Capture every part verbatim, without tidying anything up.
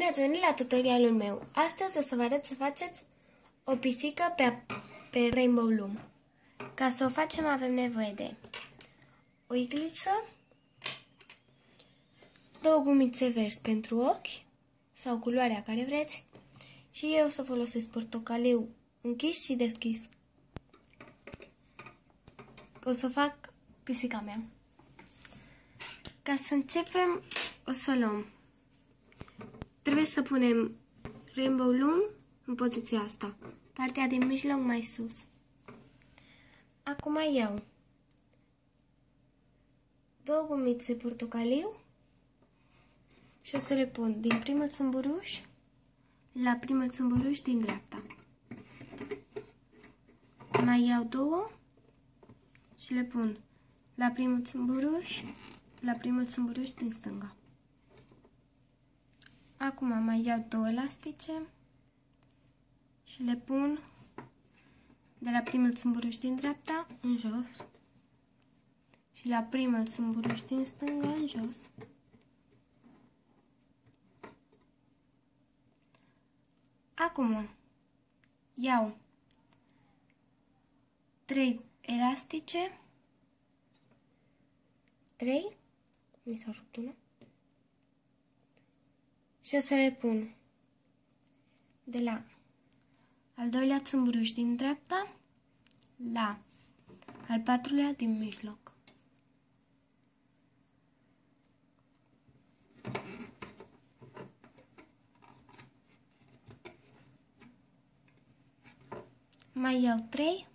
Bine ați venit la tutorialul meu! Astăzi o să vă arăt să faceți o pisică pe, pe Rainbow Loom. Ca să o facem avem nevoie de o igliță, două gumițe verzi pentru ochi sau culoarea care vreți și eu o să folosesc portocaliu închis și deschis. O să fac pisica mea. Ca să începem, o să luăm. Trebuie să punem Rainbow Loom în poziția asta, partea din mijloc mai sus. Acum iau două gumițe portocaliu și o să le pun din primul țâmburuș la primul țâmburuș din dreapta. Mai iau două și le pun la primul țâmburuș, la primul țâmburuș din stânga. Acum mai iau două elastice și le pun de la primul țâmburuș din dreapta în jos și la primul țâmburuș din stânga în jos. Acum iau trei elastice, trei, mi s-a rupt una, și o să le pun de la al doilea țâmburuș din dreapta la al patrulea din mijloc. Mai iau trei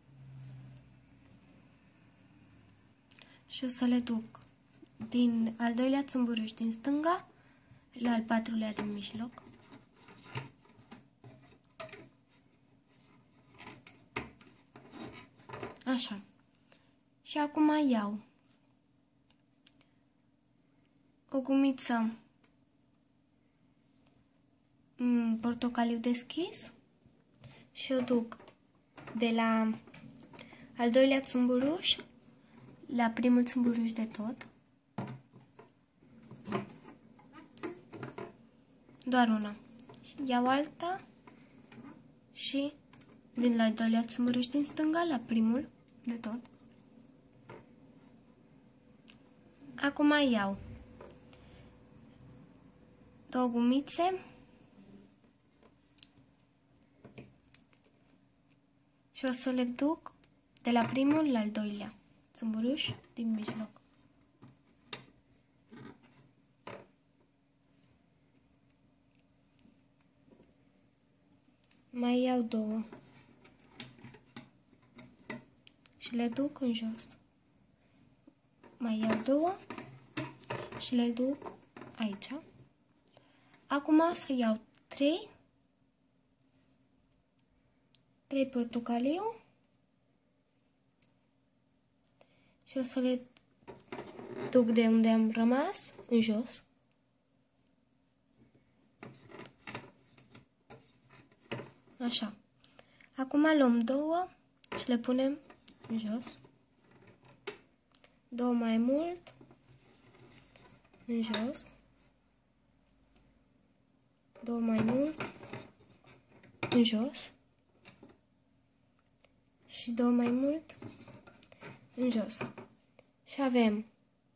și o să le duc din al doilea țâmburuș din stânga la al patrulea din mijloc. Așa. Și acum iau o gumiță portocaliu deschis și o duc de la al doilea țâmburuș la primul țâmburuș de tot. Doar una. Iau alta și din la al doilea țâmburuș din stânga la primul de tot. Acum iau două gumițe și o să le duc de la primul la al doilea țâmburuș din mijloc. Mai iau două și le duc în jos. Mai iau două și le duc aici. Acum o să iau trei, trei portocaliu și o să le duc de unde am rămas în jos. Așa. Acum luăm două și le punem în jos. Două mai mult în jos. Două mai mult în jos. Și două mai mult în jos. Și avem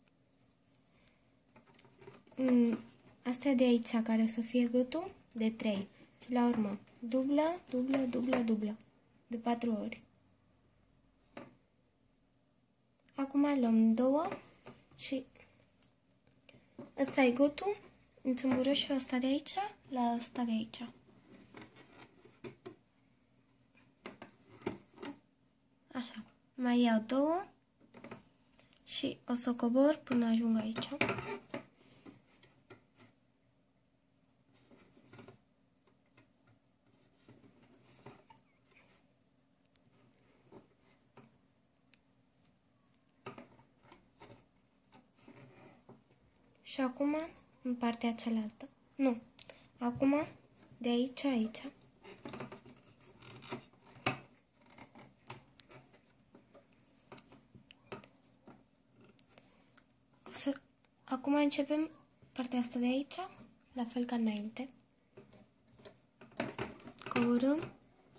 astea de aici care o să fie gâtul de trei. Și la urmă dublă, dublă, dublă, dublă de patru ori. Acum luăm două și ăsta e gâtul în țâmburușul ăsta de aici la ăsta de aici. Așa. Mai iau două și o să cobor până ajung aici. Și acum în partea cealaltă. Nu. Acum de aici, aici. O să, acum începem partea asta de aici la fel ca înainte. Coborâm.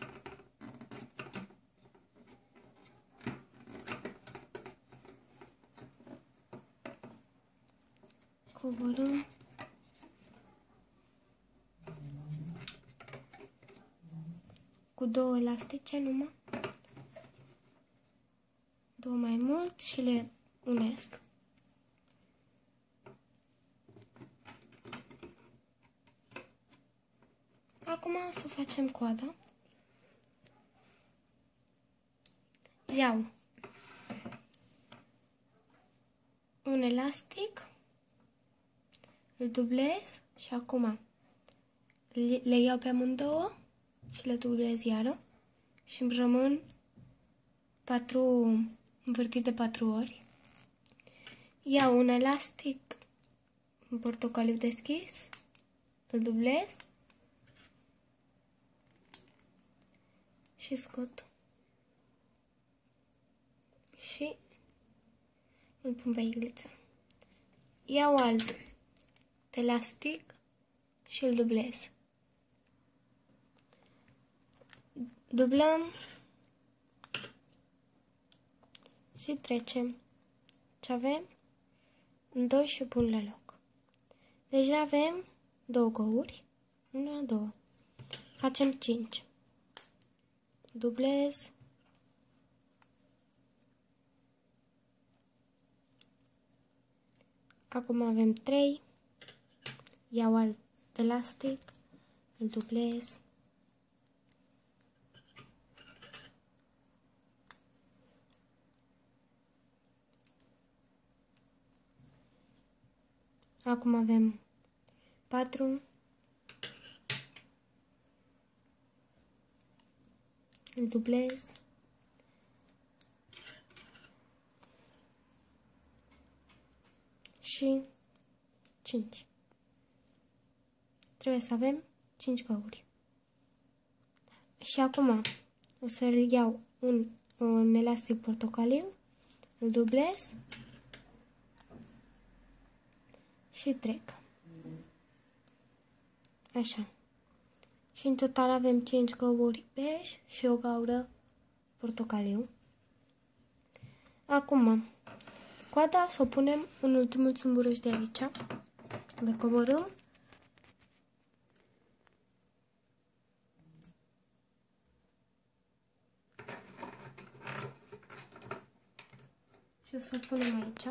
Coborâm. Cu două elastice numai. Două mai mult și le unesc. Acum o să facem coada. Iau un elastic, îl dublez și acum le iau pe amândouă și le dublez iară și îmi rămân patru învârtit de patru ori. Iau un elastic în portocaliu deschis, îl dublez și scot și îl pun pe igliță. Iau alt elastic și îl dublez. Dublăm și trecem ce avem în doi și pun la loc. Deja avem două găuri, una, două. Facem cinci. Dublez. Acum avem trei. Iau alt elastic, îl dublez. Acum avem patru. Îl dublez. Și cinci. Trebuie să avem cinci găuri. Și acum o să iau un, un elastic portocaliu, îl dublez și trec. Așa. Și în total avem cinci găuri bej și o gaură portocaliu. Acum, coada o să o punem în ultimul țumburuș de aici. Le coborâm. Și o să o punem aici.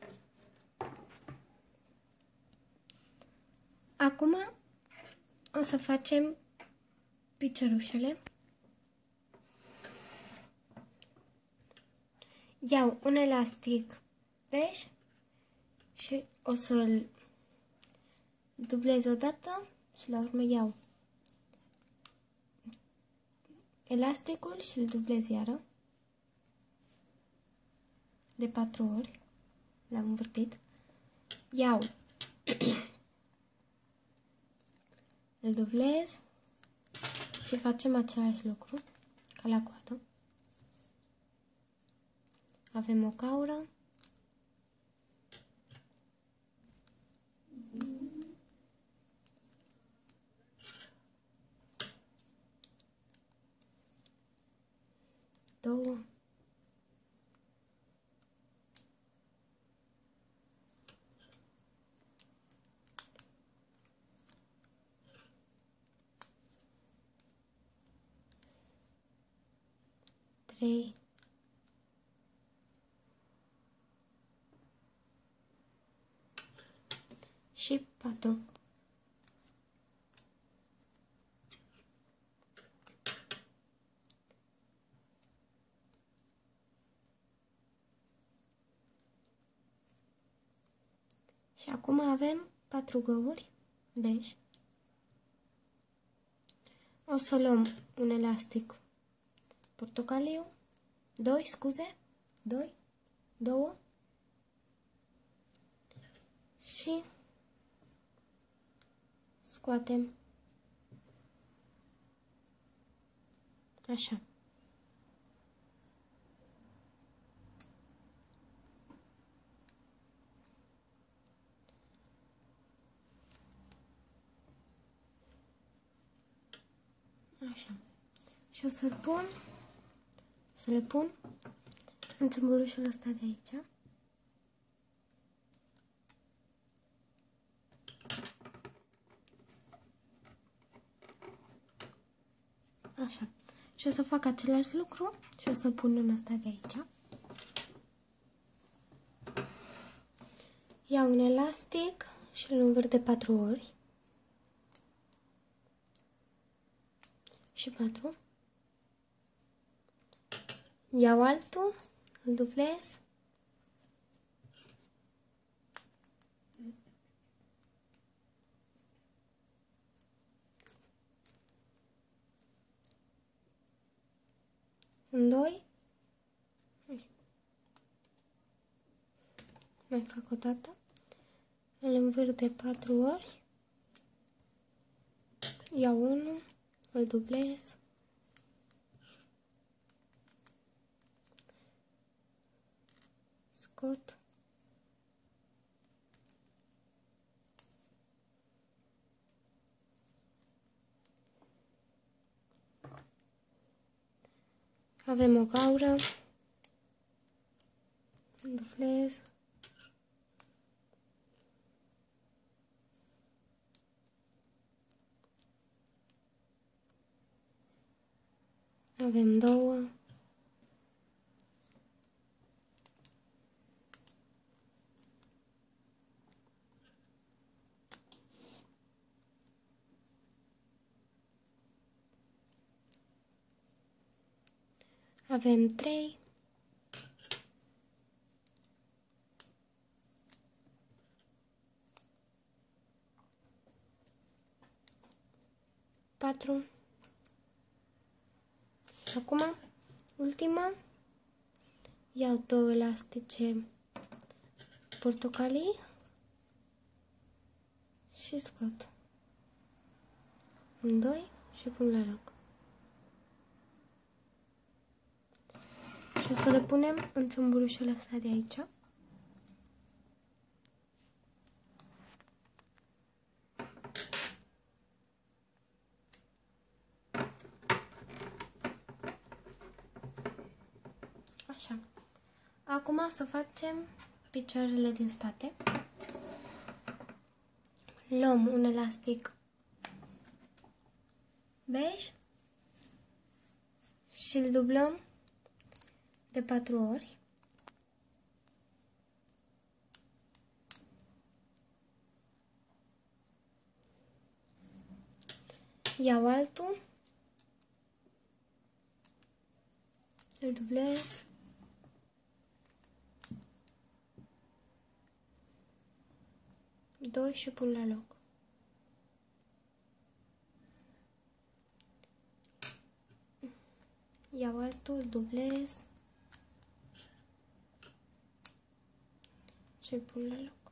Acum o să facem piciorușele. Iau un elastic bej și o să-l dublez odată și la urmă iau elasticul și îl dublez iară de patru ori. L-am învârtit. Iau îl dublez și facem același lucru ca la coadă. Avem o gaură. Două. Trei. Și patru. Și acum avem patru găuri bej. O să luăm un elastic portocaliu, doi, scuze, doi, două și scoatem așa. Așa. Și o să-l pun, să le pun în țâmburușul ăsta de aici. Așa. Și o să fac același lucru și o să pun în ăsta de aici. Iau un elastic și îl învârt de patru ori. Și patru. Iau altul, îl dublez. În doi. Mai fac o dată. Îl învârt de patru ori. Iau unul, îl dublez. Scot. Avem o gaură. Dublez. Avem două. Avem trei. Patru. Și acum, ultima, iau două elastice portocalii și scot. În doi și pun la loc. Și o să le punem în țâmburușul ăsta de aici. Așa. Acum o să facem picioarele din spate. Luăm un elastic bej și îl dublăm de patru ori. Iau altul, îl dublez. Doi și pun la loc. Iau altul, dublez și pun la loc.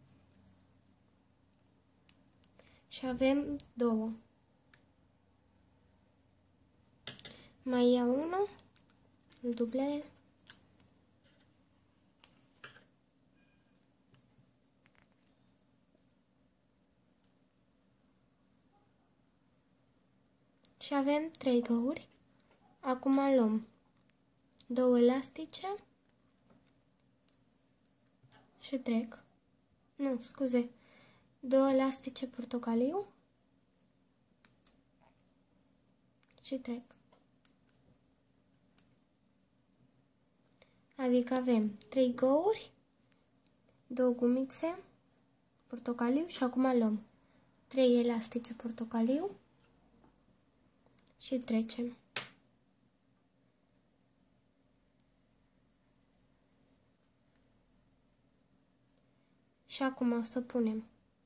Și avem două. Mai iau unul, îl dublez. Și avem trei găuri. Acum luăm două elastice și trec. Nu, scuze. Două elastice portocaliu și trec. Adică avem trei găuri, două gumițe portocaliu și acum luăm trei elastice portocaliu și trecem. Și acum o să punem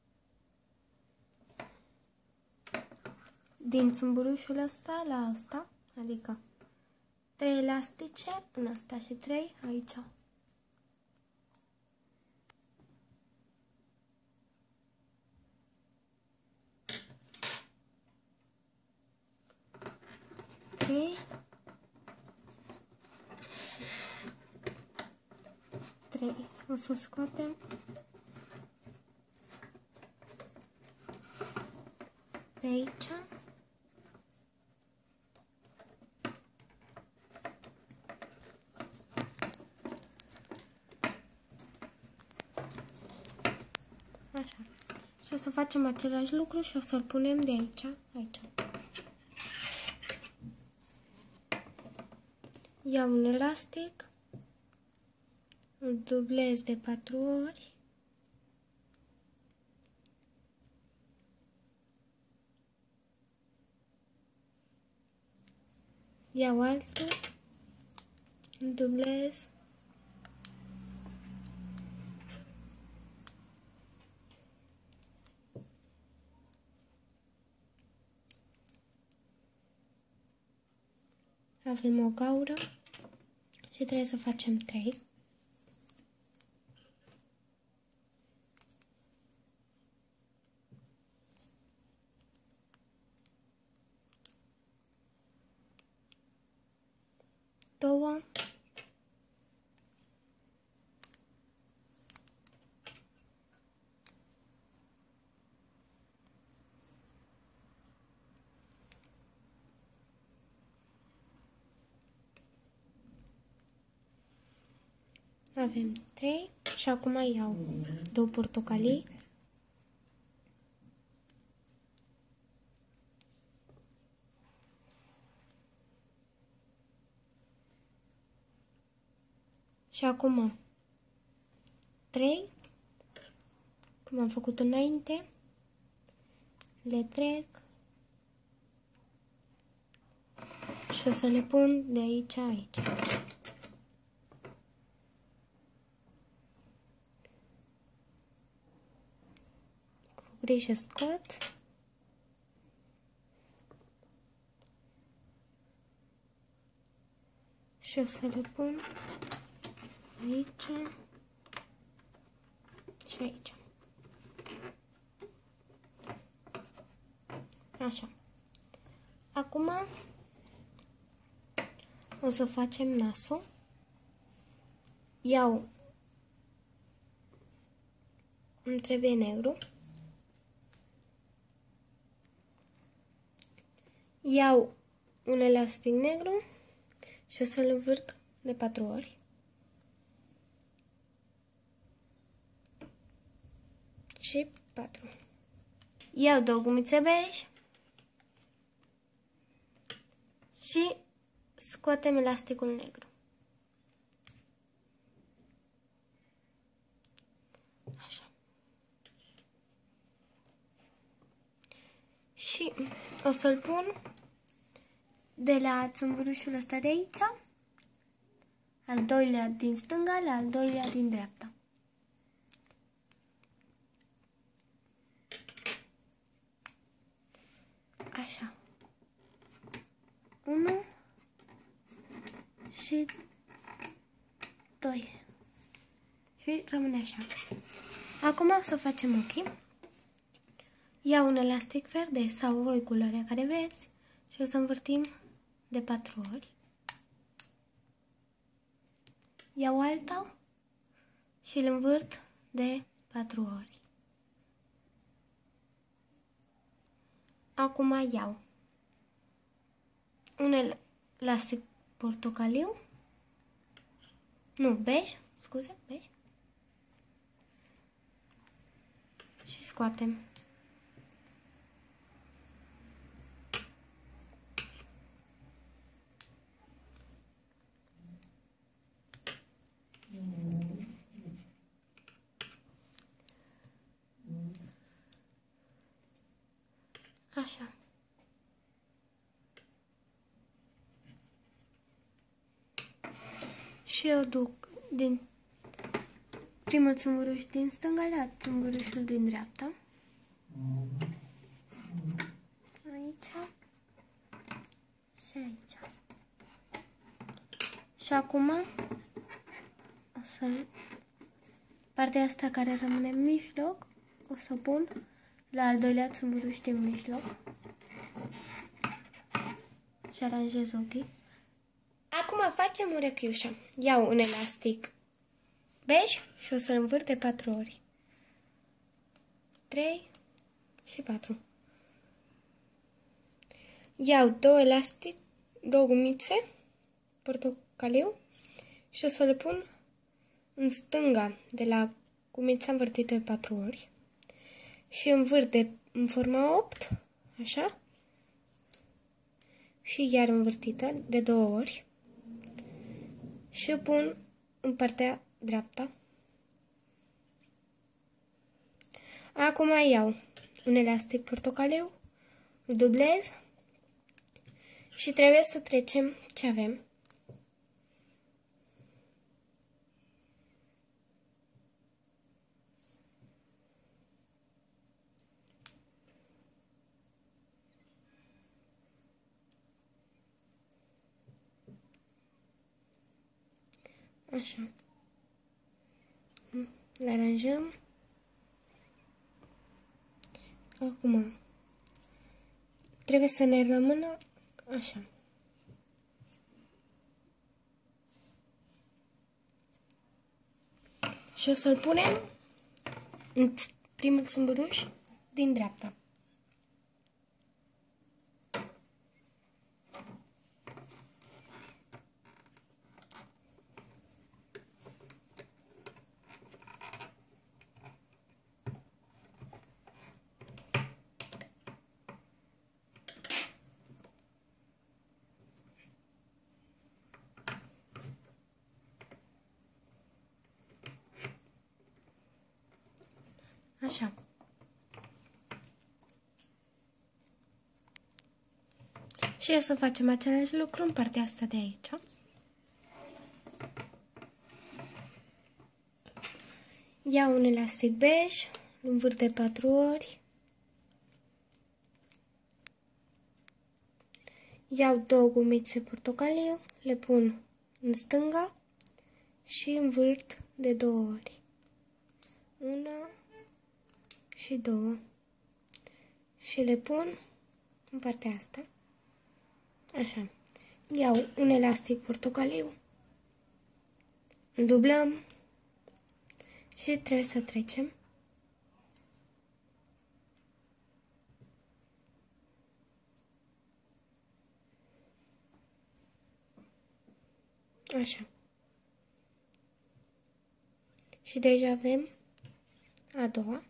din țâmburușul ăsta la asta, adică trei elastice în asta și trei aici. trei, trei. O să scoatem pe aici Așa. Și o să facem același lucru și o să-l punem de aici, aici. Iau un elastic, îl dublez de patru ori. Iau altul, îl dublez. Avem o gaură și trebuie să facem trei. Două. Avem trei și acum iau două portocalii. Și acum trei, cum am făcut înainte, le trec și o să le pun de aici aici. Cu grijă scot. Și o să le pun aici și aici. Așa. Acum o să facem nasul. Iau, îmi trebuie negru. Iau un elastic negru și o să-l învârt de patru ori. Și patru. Iau două gumițe bej și scoatem elasticul negru. Așa. Și o să-l pun de la țâmburușul ăsta de aici, al doilea din stânga la al doilea din dreapta. Așa. Unu și doi. Și rămâne așa. Acum o să facem ochii. Iau un elastic verde sau voi culoarea care vreți și o să învârtim de patru ori. Iau alta și îl învârt de patru ori. Acum iau un elastic portocaliu, nu, bej, scuze, bej, și scoatem. Așa. Și eu duc din primul țumburuș din stânga la țumburușul din dreapta. Aici. Și aici. Și acum o să partea asta care rămâne în mijloc o să pun la al doilea țumburuș din mijloc. Și aranjez ochii. Acum facem urechiușa. Iau un elastic bej și o să-l învârt de patru ori. trei și patru. Iau două elastic, două gumițe portocaliu și o să le pun în stânga de la gumița învârtită de patru ori. și învârt de, în forma opt, așa, și iar învârtită de două ori și o pun în partea dreaptă. Acum iau un elastic portocaliu, îl dublez și trebuie să trecem ce avem. Așa. Le aranjăm. Acum trebuie să ne rămână așa. Și o să-l punem în primul sâmburuș din dreapta. Așa. Și o să facem același lucru în partea asta de aici. Iau un elastic bej, îl învârt de patru ori. Iau două gumițe portocaliu, le pun în stânga și învârt de două ori. Una și două. Și le pun în partea asta. Așa. Iau un elastic portocaliu, îl dublăm și trebuie să trecem. Așa. Și deja avem a doua.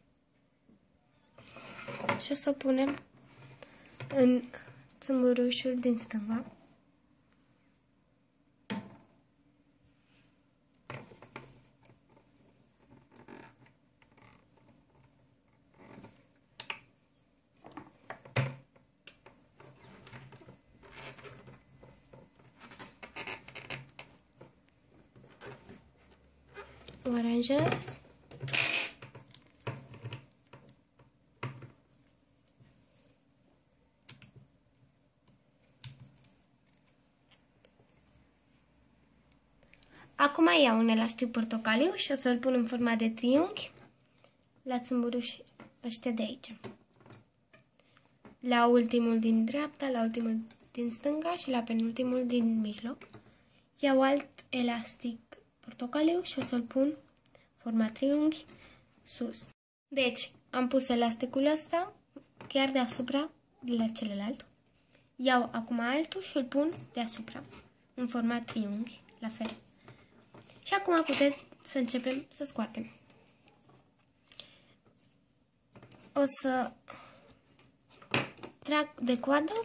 Și o să punem în țâmburușul din stânga. O aranjez. Acum iau un elastic portocaliu și o să-l pun în forma de triunghi la țâmburușii ăștia de aici. La ultimul din dreapta, la ultimul din stânga și la penultimul din mijloc. Iau alt elastic portocaliu și o să-l pun forma triunghi sus. Deci, am pus elasticul ăsta chiar deasupra de la celălalt. Iau acum altul și îl pun deasupra, în forma triunghi, la fel. Și acum putem să începem să scoatem. O să trag de coadă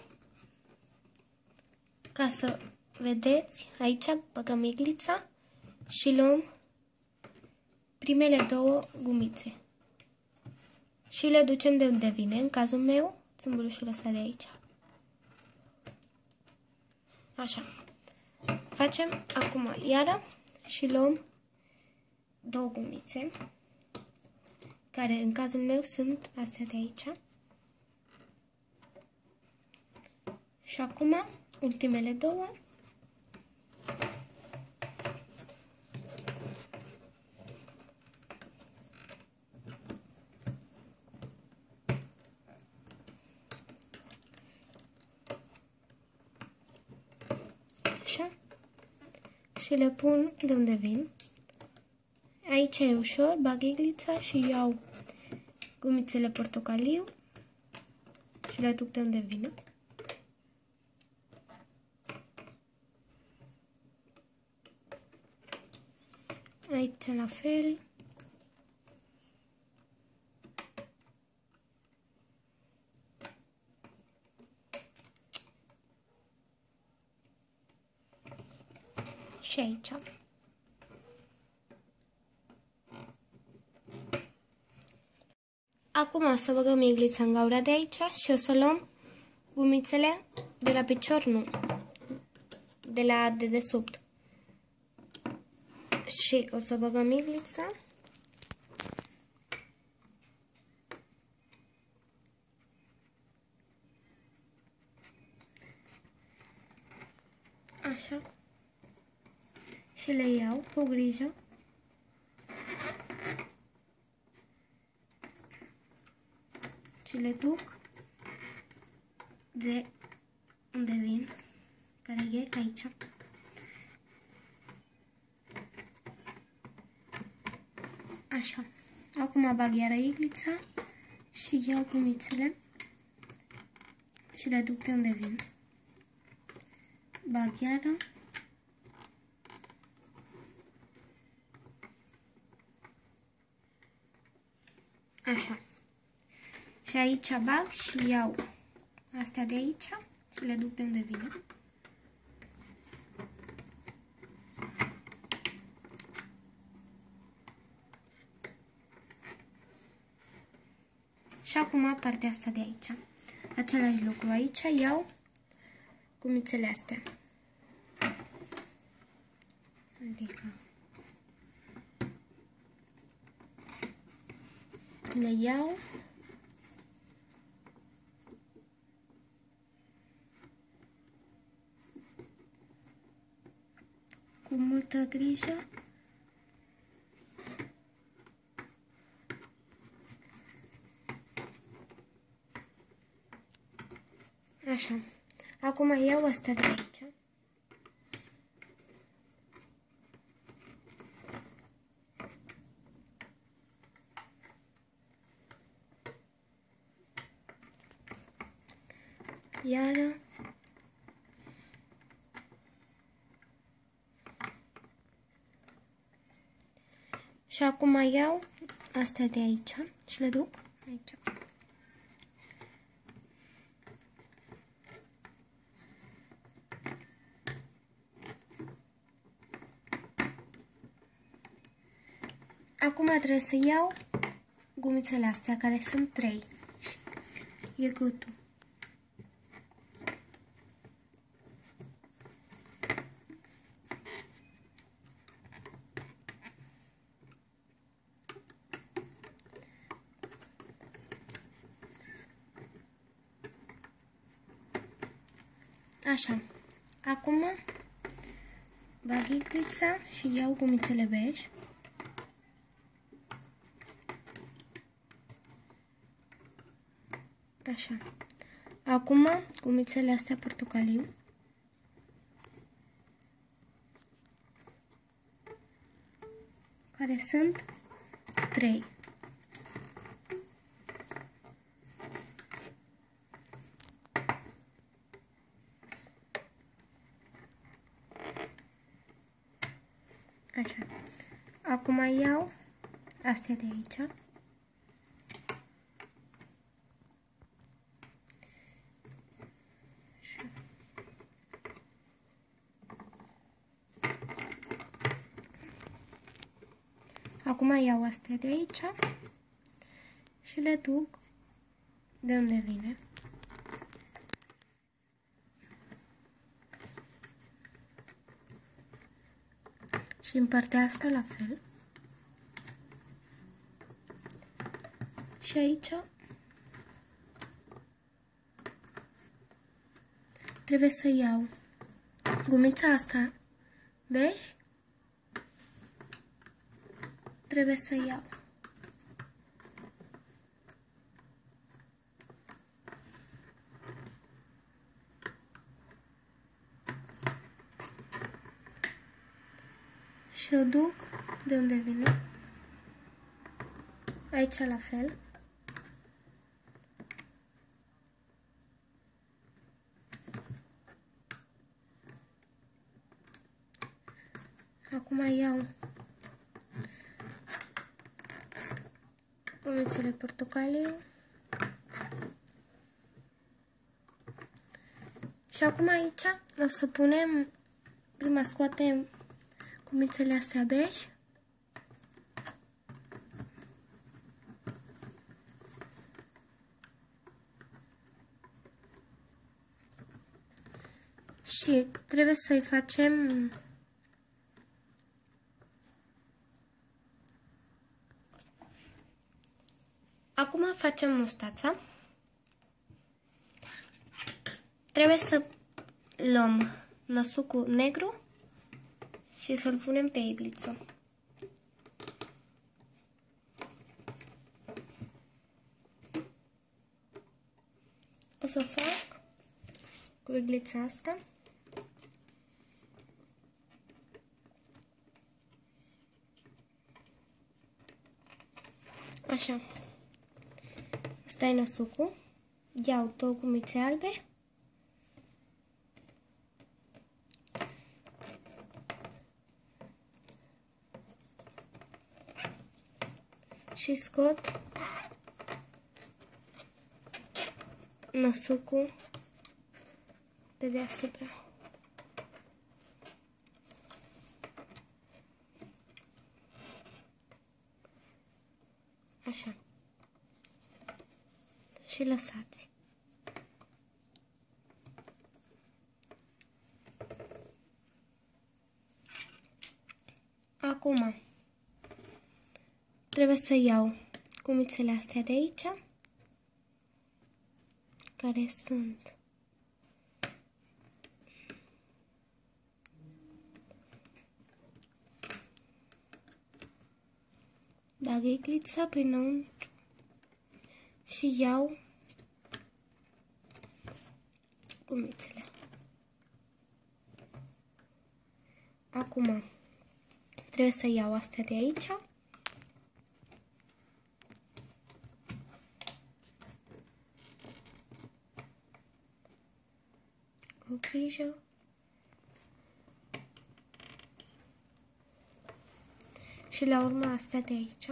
ca să vedeți. Aici băgăm iglița și luăm primele două gumițe și le ducem de unde vine, în cazul meu, țâmburușul ăsta de aici. Așa. Facem acum iară și luăm două gumițe, care în cazul meu sunt astea de aici. Și acum ultimele două. Așa. Și le pun de unde vin. Aici e ușor, bag iglița și iau gumițele portocaliu și le duc de unde vin. Aici la fel. și aici. Acum o să băgăm iglița în gaura de aici și o să luăm gumițele de la picior, nu, de la dedesubt. Și o să băgăm iglița. Așa. Și le iau cu grijă. Și le duc de unde vin, care e aici. Așa. Acum bag iară iglița și iau gumițele și le duc de unde vin. Bag iară. Așa. Și aici bag și iau astea de aici și le duc de unde vine. Și acum partea asta de aici. Același lucru aici, iau gumițele astea. Adică le iau cu multă grijă. Așa. Acum iau asta de aici. Iară. Și acum iau astea de aici și le duc aici. Acum trebuie să iau gumițele astea, care sunt trei. E gâtul. Așa. Acum bag iglița și iau gumițele bej. Așa. Acum gumițele astea portocaliu. Care sunt trei. Așa. Acum iau astea de aici. Acum iau astea de aici și le duc de unde vine. Și în partea asta la fel. Și aici trebuie să iau gumița asta bej. Trebuie să iau. Și o duc de unde vine. Aici la fel. Acum iau gumițele portocaliu. Și acum aici o să punem, prima scoatem gumițele astea bej. Și trebuie să-i facem acum facem mustața. Trebuie să luăm năsucul negru și să-l punem pe igliță. O să fac cu iglița asta. Așa. Asta e năsucul. Iau două gumițe albe. Și scot năsucul pe deasupra. Așa. Și lăsați. Acum trebuie să iau gumițele astea de aici, care sunt bag iglița prinăuntru și iau gumițele. Acum trebuie să iau astea de aici. Cu grijă. Și la urmă astea de aici.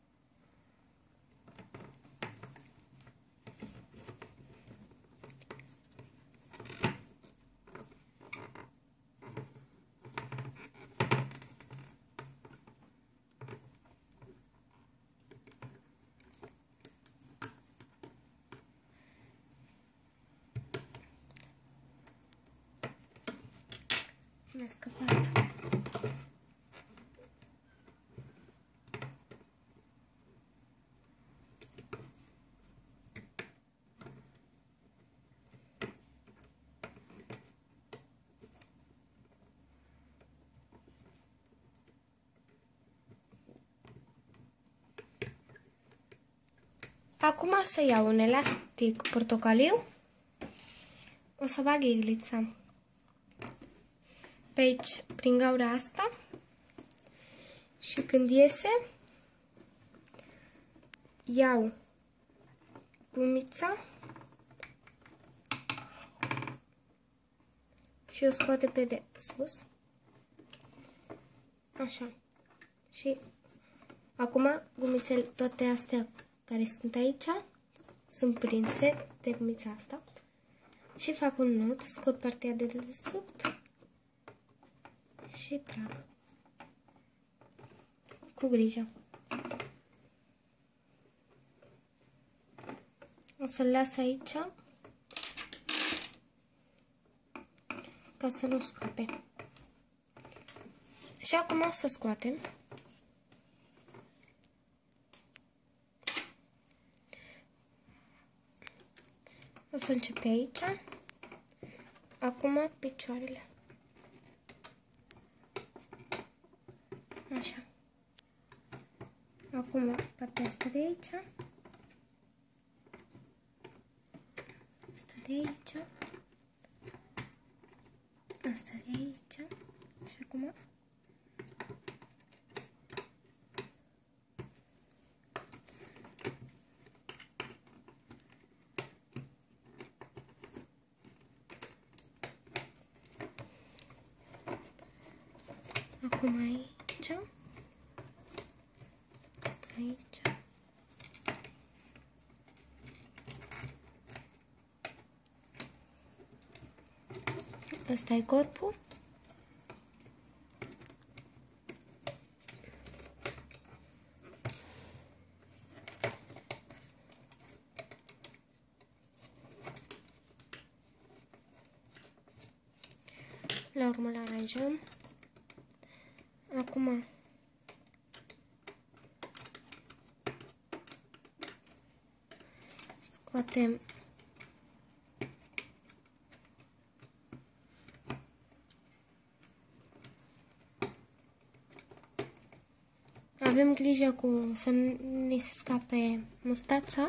Mi-a scăpat. Acum să iau un elastic portocaliu. O să bag iglița pe aici, prin gaura asta. Și când iese, iau gumița și o scoate pe de sus. Așa. Și acum gumițele toate astea care sunt aici sunt prinse de gumița asta. Și fac un nod, scot partea de dedesubt și trag. Cu grijă. O să-l las aici ca să nu scape. Și acum o să scoatem. O să încep pe aici. Acum picioarele. Așa. Acum partea asta de aici. Asta de aici. Asta de aici. Și acum Acum aici, aici, ăsta e corpul, La urmă le aranjăm. Acum scoatem avem grijă cu să nu ne se scape mustața.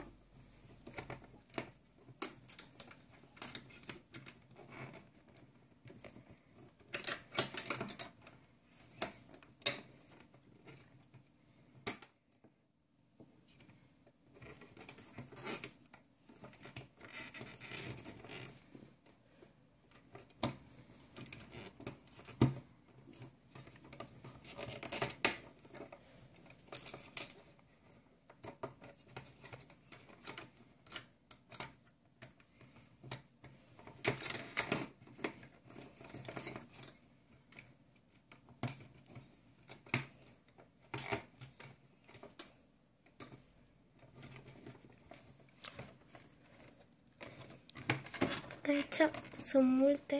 Aici sunt multe.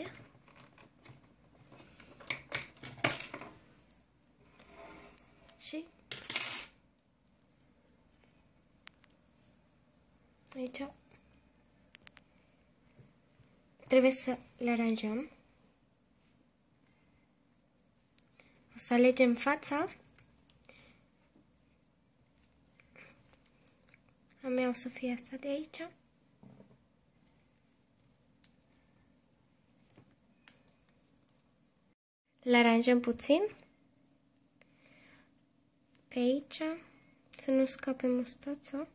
Și aici trebuie să le aranjăm. O să alegem fața. A mea o să fie asta de aici. Le aranjăm puțin. Pe aici, să nu scape mustața.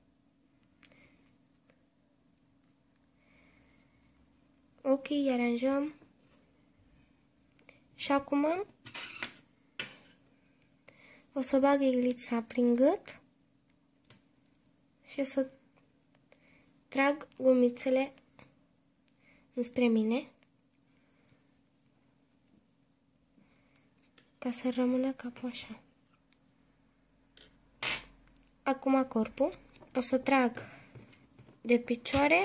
Ochii îi aranjăm. Și acum o să bag iglița prin gât și o să trag gumițele înspre mine ca să rămână capul așa. Acum corpul. O să trag de picioare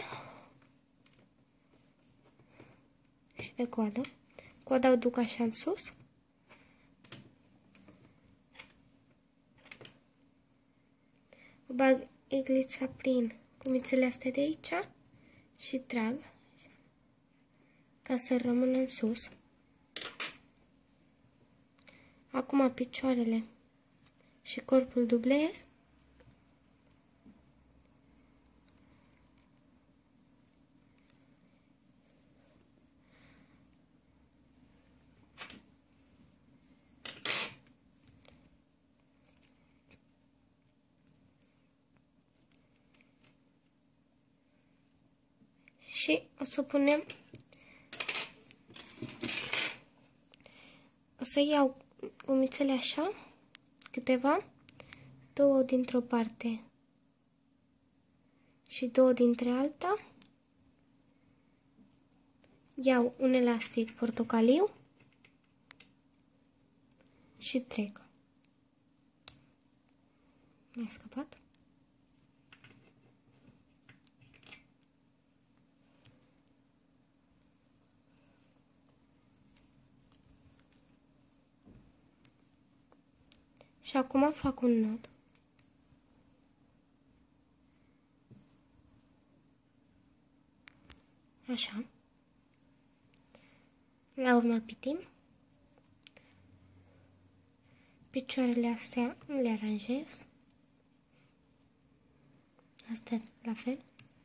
și de coadă. Coada o duc așa în sus. Bag iglița prin cumițele astea de aici și trag ca să rămână în sus. Acum picioarele și corpul dublez. Și o să punem, o să iau gumițele așa, câteva, două dintr-o parte și două dintre alta. Iau un elastic portocaliu și trec. Mi-a scăpat. Și acum fac un nod. Așa. La urmă îl pitim. Picioarele astea le aranjez. Astea la fel.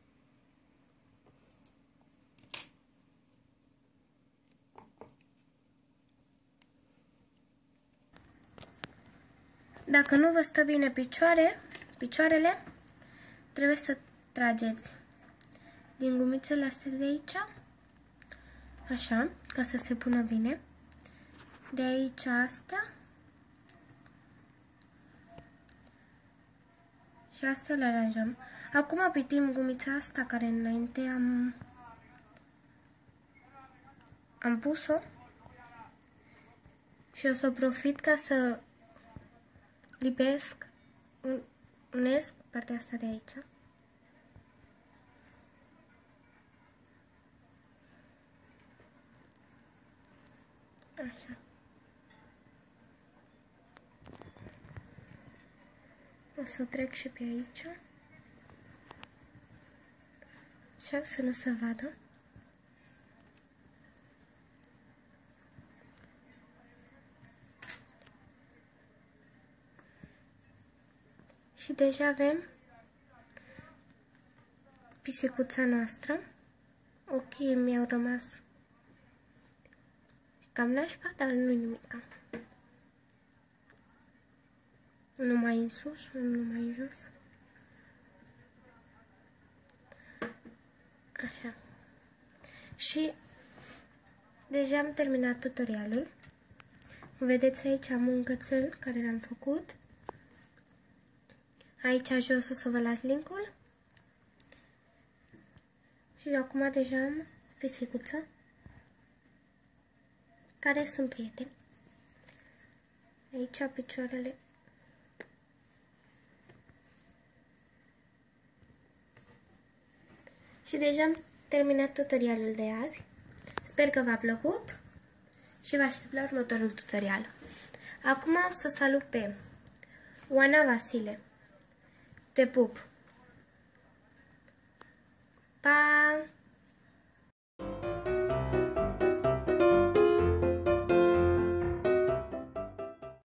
Dacă nu vă stă bine picioare, picioarele, trebuie să trageți din gumițele astea de aici, așa, ca să se pună bine. De aici astea și astea le aranjăm. Acum pitim gumița asta care înainte am, am pus-o și o să profit ca să lipesc, unesc partea asta de aici. Așa. O să trec și pe aici. Așa, să nu se vadă. Și deja avem pisicuța noastră. Ochii mi-au rămas cam nașpa, dar nu-i nimic. Unul mai în sus, unul mai în jos. Așa. Și deja am terminat tutorialul. Vedeți aici am un cățel care l-am făcut. Aici jos o să vă las linkul. Și de acum deja am o pisicuță care sunt prieteni. Aici picioarele. Și deja am terminat tutorialul de azi. Sper că v-a plăcut și vă aștept la următorul tutorial. Acum o să salut pe Oana Vasile. Te pup! Pa!